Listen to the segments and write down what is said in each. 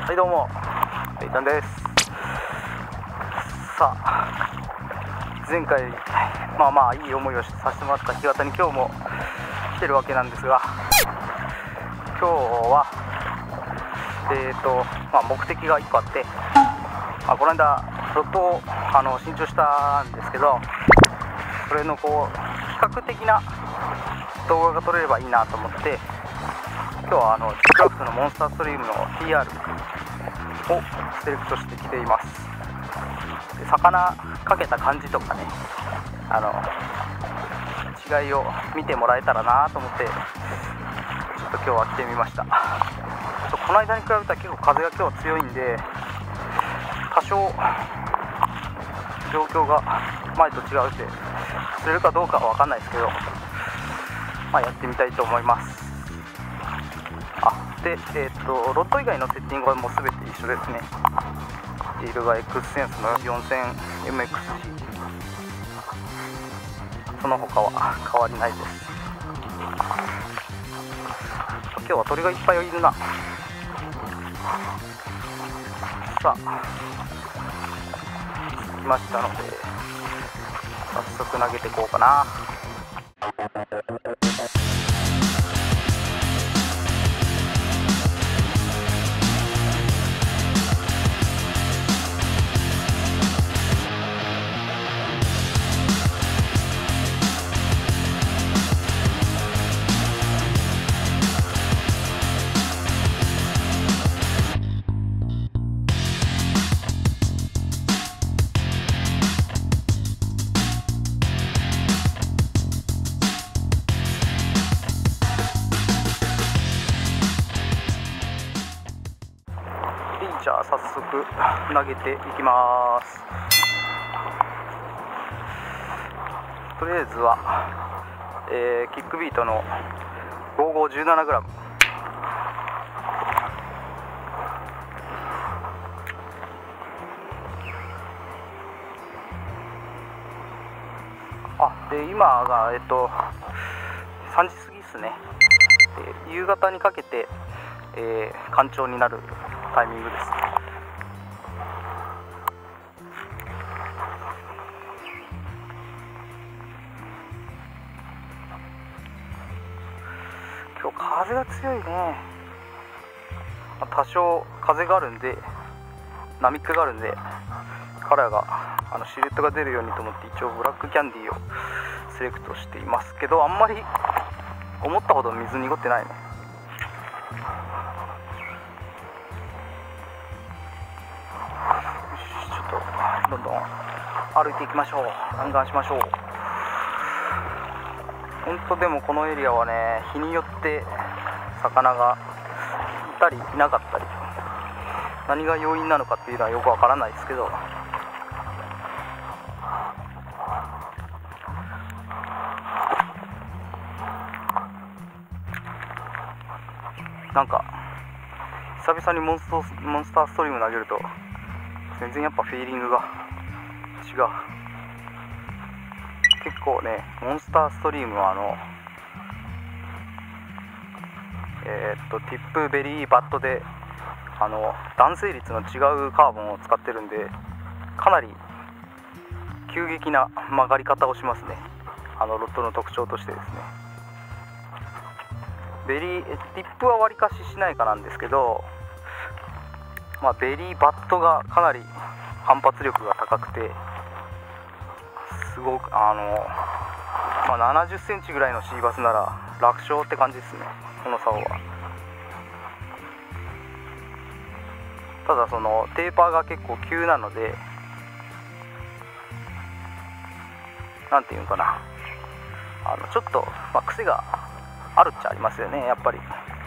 はいどうも、いたんです。さあ、前回いい思いをさせてもらった干潟に今日も来てるわけなんですが、今日は目的が1個あって、この間ロットを新調したんですけど、それの比較的な動画が撮れればいいなと思って、今日はクラフトのモンスターストリームの TR をセレクトしてきています。で、魚かけた感じとかね、違いを見てもらえたらなと思って、ちょっと今日は来てみました。この間に比べたら結構風が今日は強いんで、多少状況が前と違うって釣れるかどうかは分かんないですけど、やってみたいと思います。で、ロッド以外のセッティングはもう全て一緒ですね。リールが X センスの 4000MXG、 その他は変わりないです。今日は鳥がいっぱいいるな。さあ、着きましたので早速投げていこうかな。じゃあ早速投げていきます。とりあえずは、キックビートの 5517g。 で今が3時過ぎですね。夕方にかけて、干潮になるタイミングです。今日風が強いね。多少風があるんで、波っ気があるんで、カラーがシルエットが出るようにと思って一応ブラックキャンディーをセレクトしていますけど、あんまり思ったほど水濁ってないね。どんどん歩いていきましょう。弾丸しましょう。本当でもこのエリアはね、日によって魚がいたりいなかったり、何が要因なのかっていうのはよくわからないですけど、なんか久々にモンスターストリーム投げると全然やっぱフィーリングが違う。結構ね、モンスターストリームはティップベリーバットで弾性率の違うカーボンを使ってるんで、かなり急激な曲がり方をしますね。ロッドの特徴としてですね、ティップはわりかししないかなんですけど、ベリーバットがかなり反発力が高くて、すごく70センチぐらいのシーバスなら楽勝って感じですね、この竿は。ただそのテーパーが結構急なので、なんていうのかな、ちょっと、癖があるっちゃありますよね、やっぱり。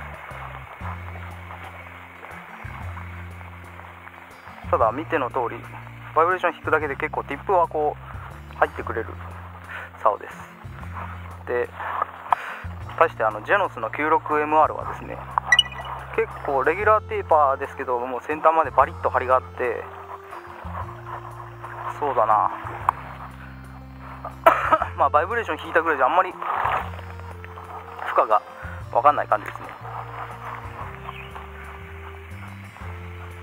ただ見ての通り、バイブレーション引くだけで結構ティップは入ってくれる竿です。で、対してジェノスの 96MR はですね、結構レギュラーテーパーですけど、もう先端までバリッと張りがあって、そうだなバイブレーション引いたぐらいじゃあんまり負荷が分かんない感じですね。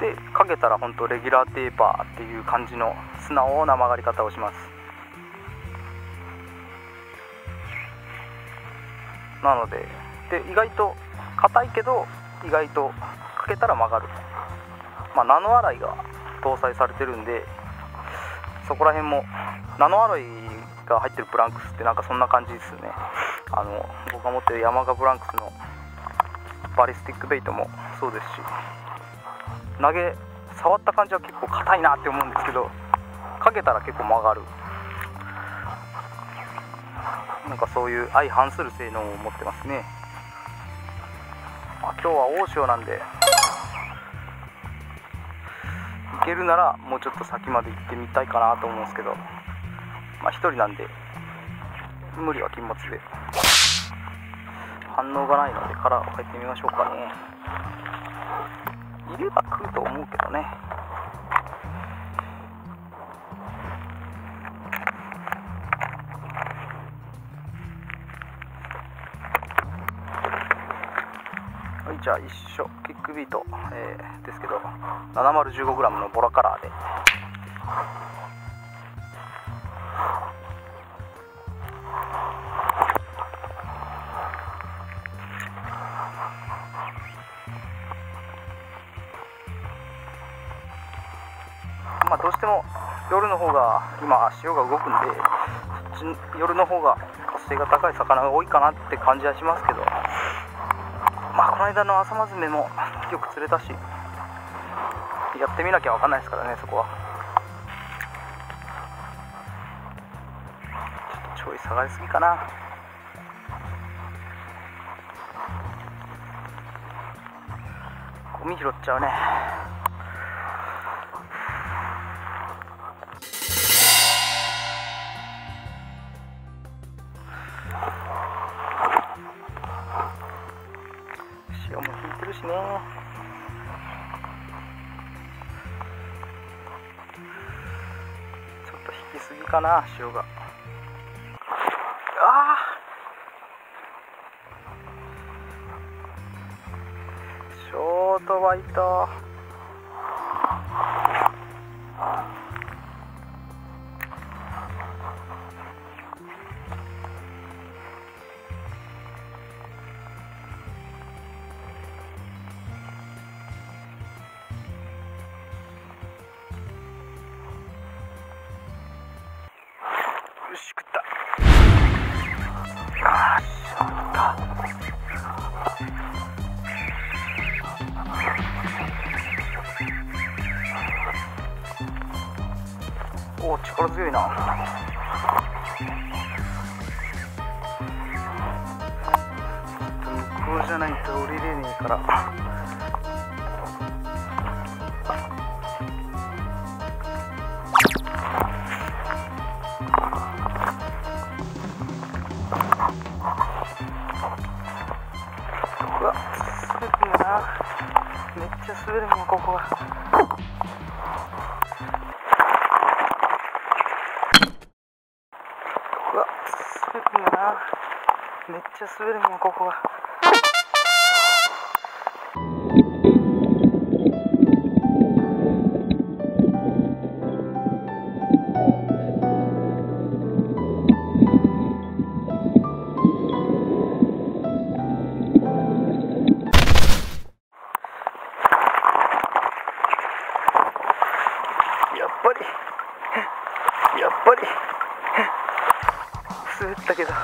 でかけたら本当レギュラーテーパーっていう感じの素直な曲がり方をします。なので意外と硬いけど意外とかけたら曲がる、ナノアライが搭載されてるんで、そこら辺もナノアライが入ってるブランクスってなんかそんな感じですよね。僕が持ってるヤマガブランクスのバリスティックベイトもそうですし、触った感じは結構硬いなって思うんですけど、かけたら結構曲がる、なんかそういう相反する性能を持ってますね。今日は大潮なんで行けるならもうちょっと先まで行ってみたいかなと思うんですけど、一人なんで無理は禁物で、反応がないのでカラーを変えてみましょうかね。いれば来ると思うけどね。はい、じゃあ一緒キックビート、ですけど 7015g のボラカラーで。どうしても夜の方が今潮が動くんで、夜の方が活性が高い魚が多いかなって感じはしますけど、この間の朝マズメもよく釣れたし、やってみなきゃ分かんないですからね、そこは。ちょっとちょい下がりすぎかな。ゴミ拾っちゃうね。潮も引いてるしね。ちょっと引きすぎかな、潮が。ショートバイト。よし、食った。おお、力強いな。向こうじゃないと降りれねえから。うわ、滑るんだな。めっちゃ滑るもん、ここは。うわ、滑るんだな。めっちゃ滑るもん、ここは。やっぱり滑ったけど、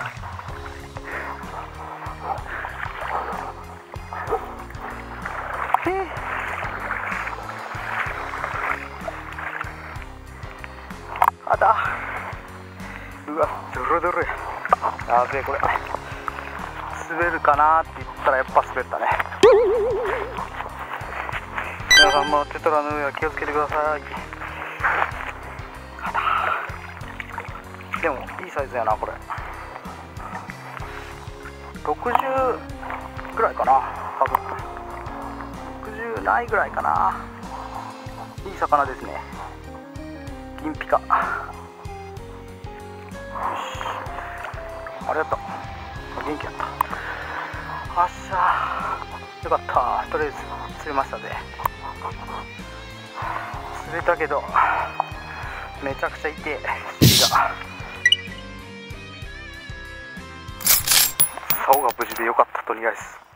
あだ、うわ、ドロドロや。やべえ、これ滑るかなって言ったらやっぱ滑ったね。皆さんもテトラの上は気をつけてください。でもいいサイズやな、これ。60ぐらいかな、多分60ないぐらいかな。いい魚ですね、銀ピカ。よし、ありがとう、元気やった。あっしゃー、よかった、とりあえず釣れましたね。 釣れたけどめちゃくちゃ痛い尻が。竿が無事でよかった。とりあえず